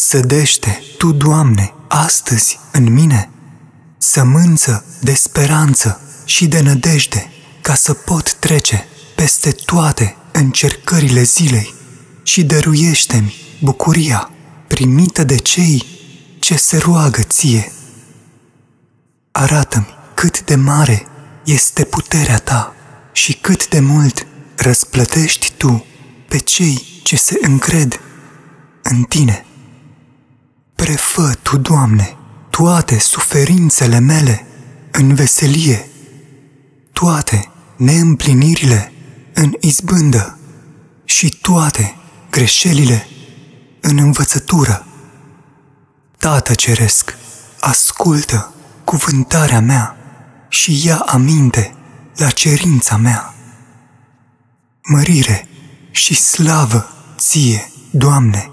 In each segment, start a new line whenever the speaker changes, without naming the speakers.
Sădește Tu, Doamne, astăzi în mine sămânță de speranță și de nădejde, ca să pot trece peste toate încercările zilei și dăruiește-mi bucuria primită de cei ce se roagă Ție. Arată-mi cât de mare este puterea Ta și cât de mult răsplătești Tu pe cei ce se încred în Tine. Prefă Tu, Doamne, toate suferințele mele în veselie, toate neîmplinirile în izbândă și toate greșelile în învățătură. Tată Ceresc, ascultă cuvântarea mea și ia aminte la cerința mea. Mărire și slavă Ție, Doamne,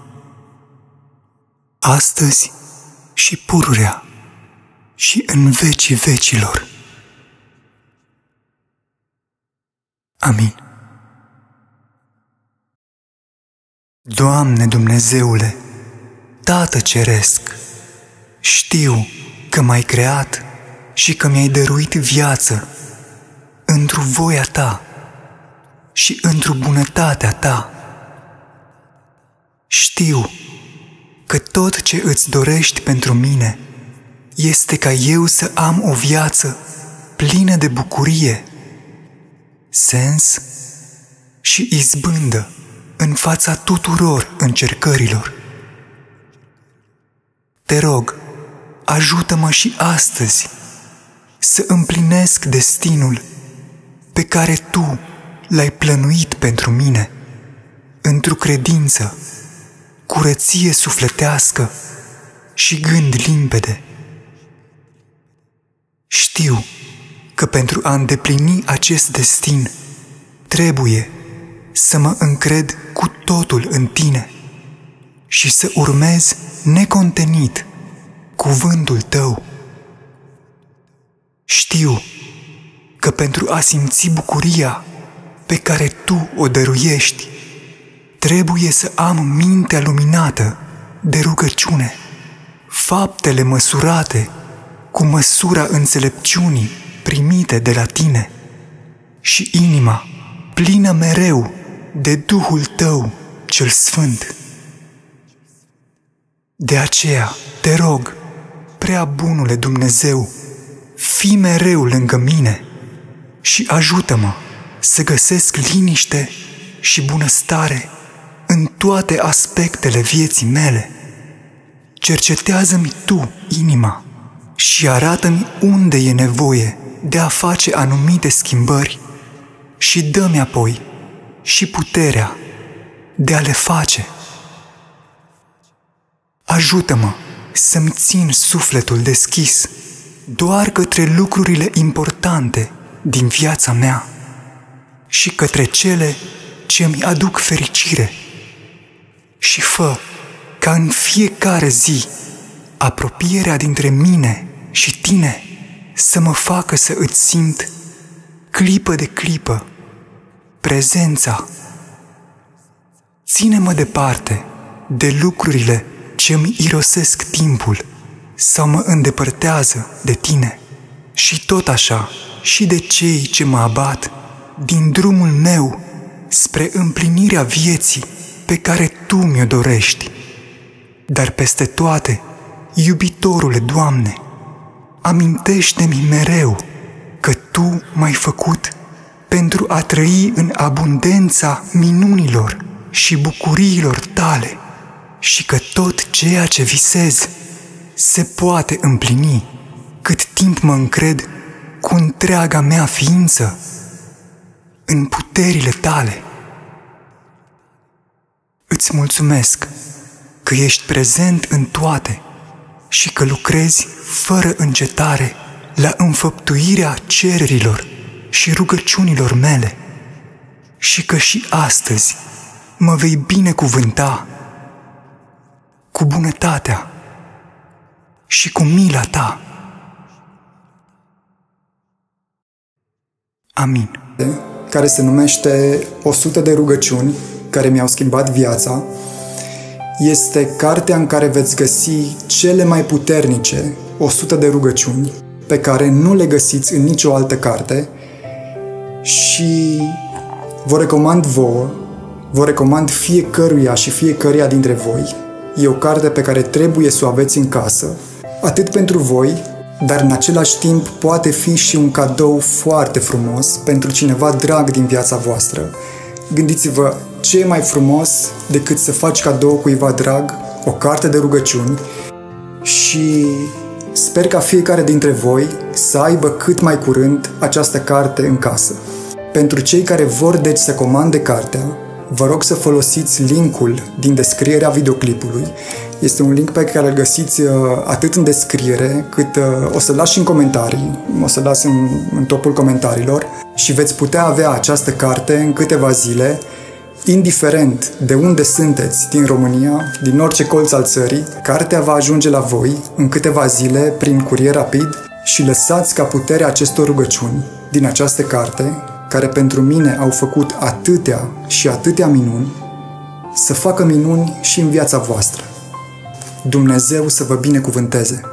astăzi și pururea și în vecii vecilor. Amin. Doamne Dumnezeule, Tată Ceresc, știu că m-ai creat și că mi-ai dăruit viață într-o voia Ta și într-o bunătatea Ta. Știu că tot ce îți dorești pentru mine este ca eu să am o viață plină de bucurie, sens și izbândă în fața tuturor încercărilor. Te rog, ajută-mă și astăzi să împlinesc destinul pe care Tu l-ai plănuit pentru mine, într-o credință, curăție sufletească și gând limpede. Știu că pentru a îndeplini acest destin trebuie să mă încred cu totul în Tine și să urmez necontenit cuvântul Tău. Știu că pentru a simți bucuria pe care Tu o dăruiești, trebuie să am mintea luminată de rugăciune, faptele măsurate cu măsura înțelepciunii primite de la Tine și inima plină mereu de Duhul Tău cel Sfânt. De aceea Te rog, prea bunule Dumnezeu, fii mereu lângă mine și ajută-mă să găsesc liniște și bunăstare în toate aspectele vieții mele. Cercetează-mi Tu inima și arată-mi unde e nevoie de a face anumite schimbări și dă-mi apoi și puterea de a le face. Ajută-mă să-mi țin sufletul deschis doar către lucrurile importante din viața mea și către cele ce mi aduc fericire. Și fă ca în fiecare zi apropierea dintre mine și Tine să mă facă să îți simt clipă de clipă prezența. Ține-mă departe de lucrurile ce îmi irosesc timpul sau mă îndepărtează de Tine și tot așa și de cei ce mă abat din drumul meu spre împlinirea vieții pe care Tu mi-o dorești. Dar peste toate, iubitorule Doamne, amintește-mi mereu că Tu m-ai făcut pentru a trăi în abundența minunilor și bucuriilor Tale și că tot ceea ce visez se poate împlini cât timp mă încred cu întreaga mea ființă în puterile Tale. Îți mulțumesc că ești prezent în toate și că lucrezi fără încetare la înfăptuirea cererilor și rugăciunilor mele și că și astăzi mă vei binecuvânta cu bunătatea și cu mila Ta. Amin.
Care se numește 100 de rugăciuni care mi-au schimbat viața.
Este cartea în care veți găsi cele mai puternice 100 de rugăciuni pe care nu le găsiți în nicio altă carte și vă recomand fiecăruia și fiecăruia dintre voi. E o carte pe care trebuie să o aveți în casă, atât pentru voi, dar în același timp poate fi și un cadou foarte frumos pentru cineva drag din viața voastră. Gândiți-vă, ce e mai frumos decât să faci cadou cuiva drag o carte de rugăciuni și sper ca fiecare dintre voi să aibă cât mai curând această carte în casă. Pentru cei care vor deci să comande cartea, vă rog să folosiți linkul din descrierea videoclipului. Este un link pe care îl găsiți atât în descriere, cât o să-l las și în comentarii, o să-l las în topul comentariilor și veți putea avea această carte în câteva zile, indiferent de unde sunteți din România, din orice colț al țării. Cartea va ajunge la voi în câteva zile prin curier rapid și lăsați ca puterea acestor rugăciuni din această carte, care pentru mine au făcut atâtea și atâtea minuni, să facă minuni și în viața voastră. Dumnezeu să vă binecuvânteze!